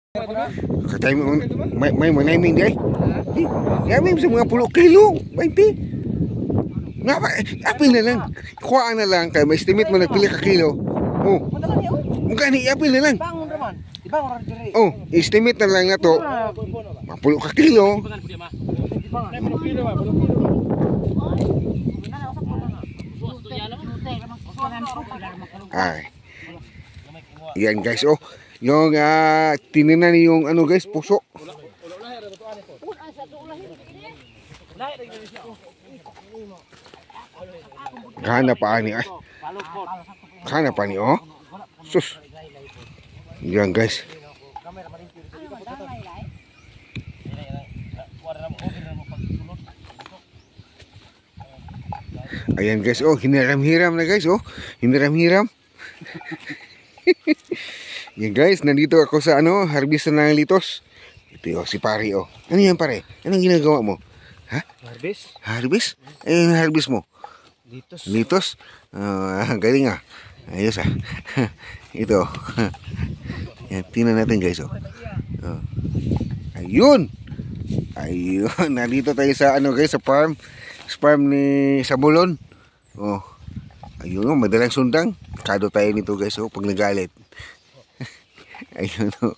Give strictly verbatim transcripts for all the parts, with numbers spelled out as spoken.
Katay mo may may manaming di ay. Yamin sa mga puluh kilo, twenty. Nga ba, apil na lang. Kuhaan na lang kay may estimate mo nagpili ka kilo. Oh. Mukha ni apil na lang. Oh, estimate na lang na to. Mapulo ka kilo. Ay. Yan guys, oh. Yung uh, tininan yung ano guys, puso. Kana pa ani ay. Kana pa ni oh. Sus. Yan guys. Ayan guys, oh, hiniram-hiram na guys, oh. Hiniram-hiram. Yan guys, nandito ako sa ano, harvest ng litos. Ito oh, si pare oh. Ano yan pare? Anong ginagawa mo? Ha? Harvest? Harvest? Eh, yung harvest mo? Litos. Litos? Uh, galing ah. Ayos ah. Ito. Yan, tingnan natin guys oh. Oh. Ayun. Ayun, nandito tayo sa ano guys, sa farm. Sa farm ni Sabulon. Oh. Ayun oh, madalang sundang. Kado tayo nito guys oh, pag nagalit. Ayun oh.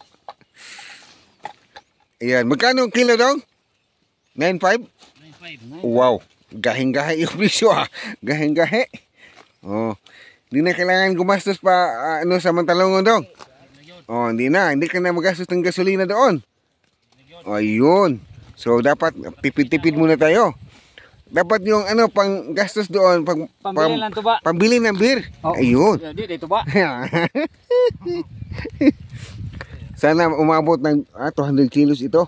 Ayan, magkano ang kilo daw? nine five? nine five. Wow, gahing-gahe yung presyo ah. Gahing-gahe. Oh. Hindi na kailangan gumastos pa uh, ano sa Mantalongon dong. Oh, hindi na, hindi ka na magastos ng gasolina doon. Oh, ayun. So dapat tipid-tipid muna tayo. Dapat yung ano pang gastos doon pang pambili ng tuba. Pambili ng beer. Oh. Ayun. Di di tuba. Sana umabot ng ah, two hundred kilos ito.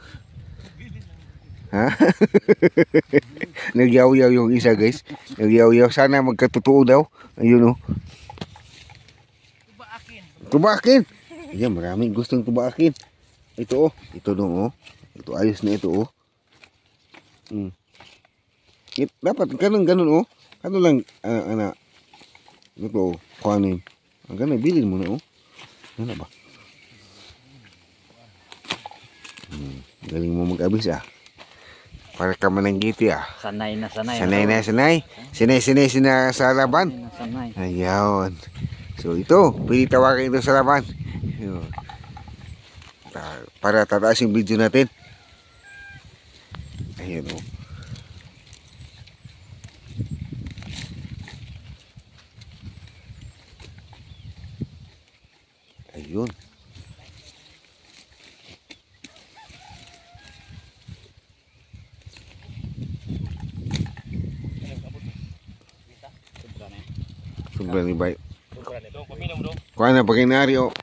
Ha? Nagyaw-yaw yung isa guys. Nagyaw-yaw. Sana magkatotoo daw. Ayun oh. Tubaakin. Tubaakin. Ayan, maraming gustong tubaakin. Ito oh. Ito dong oh. Ito ayos na ito oh. Hmm. It, dapat ganun ganun oh. Ano lang uh, ana. Ito oh. Kuhanin. Ang ganun bilhin mo na oh. Ano ba? Hmm. Galing mo mag-abis ah. Para ka mananggiti ah. Sanay na sanay. Sanay na sanay. Sanay sanay sina sa laban. Sanay. Ayun. So ito, pwede tawagan ito sa laban. Para tataas yung video natin. Ayun oh. Ayun. Sobra ni bay. Kuha na paginari o.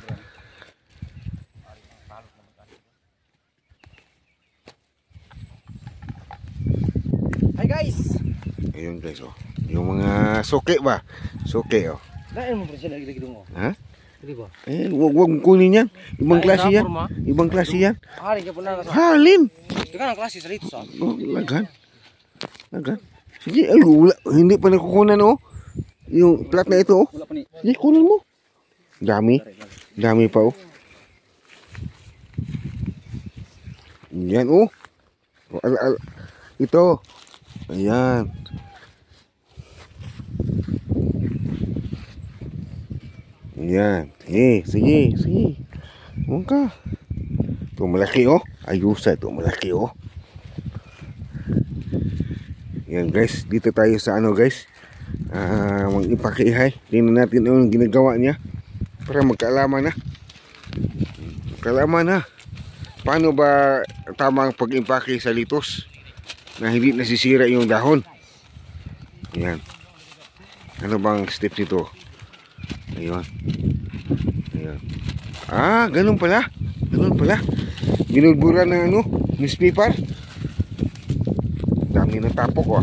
Hi guys. Ayun guys oh. Yung mga suke ba? Suke oh. Dahil mo presyo lagi lagi dong. Ha? Di ba? Eh, wag wag kunin yan. Ibang klase yan. Ibang klase yan. Halin ka po na. Halin. Tingnan ang klase sa litos ah. Oh, lagan. Lagan. Sige, ay, wala, hindi pa nakukunan oh. Yung plat na ito oh. Wala pa ni. Sige, kunin mo. Dami. Dami pa oh. Yan oh. Al -al ito. Ayan. Ayan. Eh, sige, sige. Huwag ka. Ito malaki oh. Ayusa ito malaki oh. Yan guys, dito tayo sa ano guys. Ah, uh, mag-ipakihay. Tingnan natin ano ginagawa niya para magkaalaman na. Magkaalaman na. Paano ba tamang pag-impake sa litos na hindi nasisira yung dahon? Ayan. Ano bang steps nito? Ayun. Ayun. Ah, ganun pala. Ganun pala. Binulburan ng ano, newspaper. Dami ng tapok oh.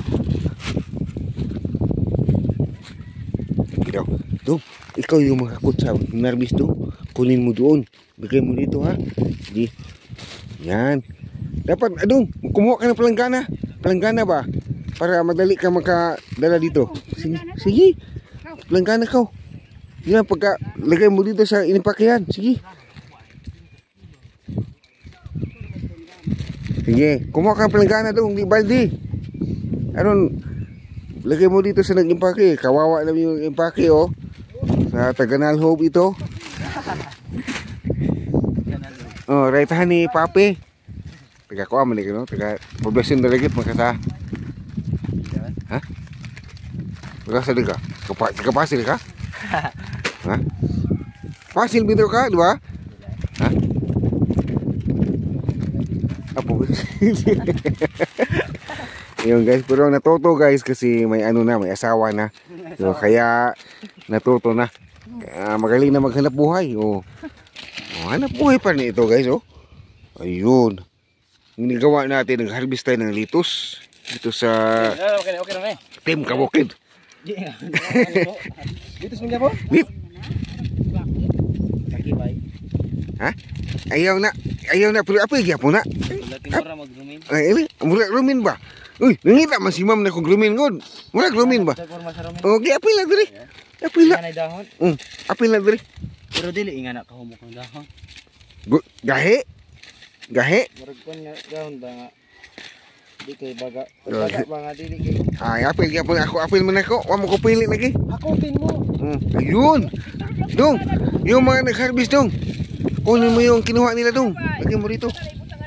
Ikaw, do, ikaw yung makakot sa narbis do. Kunin mo doon. Bigay mo dito ha. Sige. Yan. Dapat, adong, kumuha ka ng palanggana. Palanggana ba? Para madali ka makadala dito. Sige. Sige. Palanggana ka. Yan, pagka lagay mo dito sa inipakihan. Sige. Sige, kumuha kang palanggana dong, di baldi. Aron, lagay mo dito sa nag-impake. Kawawa naman yung impake, oh. Sa Taganal Hope ito. Oh, raitahan ni Papi. Taga ko man no, taga poblasyon dalagit makasa. Ha? Makasa ka? Kapa, taga Pasil ka? Ha? Pasil bitaw ka, di ba? Ha? Apo. Yung guys, pero natuto guys kasi may ano na, may asawa na. So, kaya natuto na. Kaya magaling na maghanap buhay. Oh. Oh, hanap buhay pa rin ito guys, oh. Ayun. Ginagawa natin, nag-harvest tayo ng litos. Dito sa Okay na, okay na, eh. Team Kabukid. Litos mo niya po? Lit. Kaki bay. Ha? Ayaw na. Ayaw na. Pero apa yung po na? Lati para mag-rumin. Ay, ini. Mula rumin ba? Uy, nangita man si ma'am na kung rumin god. Mula rumin ba? Okay, apil na diri. Apil na. Inganay dahon. Um, apil na diri. Pero dili ingana kahumok ang dahon. Gahe. Gahe. Murag kon nga dahon ba nga. Di kay baga. Baga ba nga dili kay. Ay, apil kaya po ako. Apil man ako. Wa mo ko pili lagi. Ako pin mo. Hmm, ayun. Dong, yung mga nag-harvest dong. Kunin mo yung kinuha nila dong. Lagyan mo rito.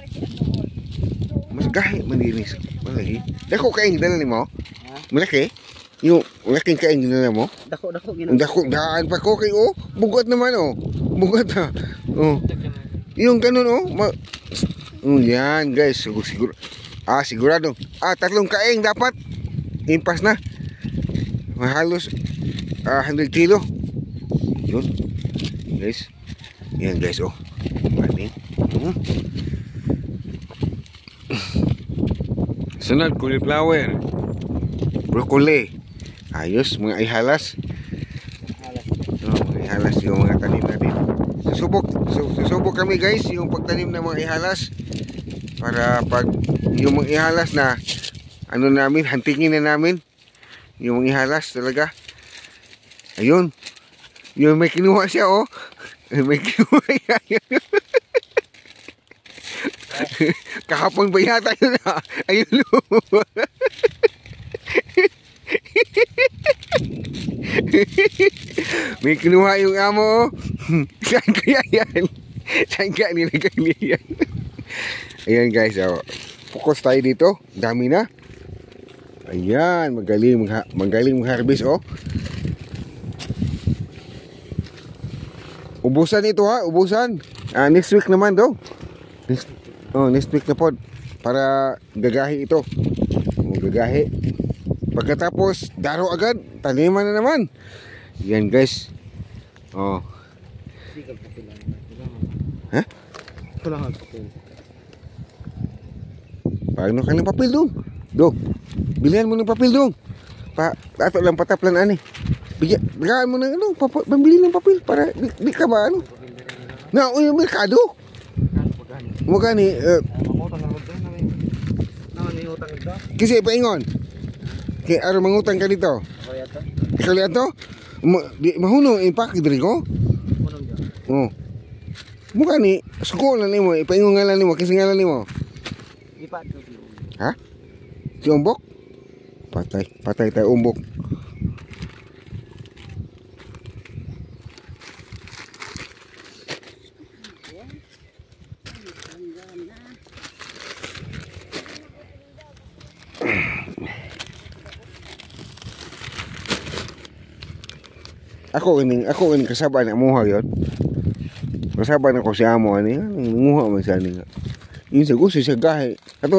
Mas gahe maninis. Malaki. Dako kaing dala nimo? Ha? Malaki. Yung malaking kaing dala mo? Dako dako gina. Ang dako daan pa ko kay oh. Bugat naman oh. Bugat ha. Oh. Yung ganun oh. Ma mm, yan guys. Siguro, siguro. Ah, sigurado. Ah, tatlong kaing dapat. Impas na. Mahalos ah, one hundred kilo. Yun. Guys. Yan guys oh. Maning. Hmm. Sunod, cauliflower, broccoli. Ayos, mga ihalas. Oh, mga ihalas yung mga tanim natin. Susubok, susubok kami guys yung pagtanim ng mga ihalas. Para pag yung mga ihalas na ano namin, hantingin na namin. Yung mga ihalas talaga. Ayun. Yung may kinuha siya oh. May kinuha siya. Kahapon ba yata yun ha? Ayun o. May kinuha yung amo o. Saan kaya yan? Saan kaya nilagay niya yan? Ayan guys, oh. Focus tayo dito. Dami na. Ayan, magaling magha magaling mag-harvest oh. Ubusan ito ha, ubusan. Ah, next week naman daw. Next, oh, next week na pod para gagahi ito. Oh, gagahi. Pagkatapos daro agad, taniman na naman. Yan guys. Oh. Ha? Kulangan papel. Paano ka ng papel dong? Dong. Bilihan mo ng papel dong. Pa, ato lang pataplan ani. Bigyan, bigyan mo ng ano, papa, pambili ng papel para di, di ka ba ano? Na, o yung merkado. Magani, uh, kasi paingon. Kaya araw mangutang ka dito. Ikaw lihat to? Ma, di, mahunong impact diri ko. Oh. Mukha ni, suko na nimo, ipaingon ngalan nimo, kasi ngalan nimo. Ha? Si Umbok? Patay, patay tayo Umbok. Ako ini, ako ini kasaba na muha yon. Kasaba na ko si amo ani, nanguha man sa ani. Yun sa gusto sa gahe. Ato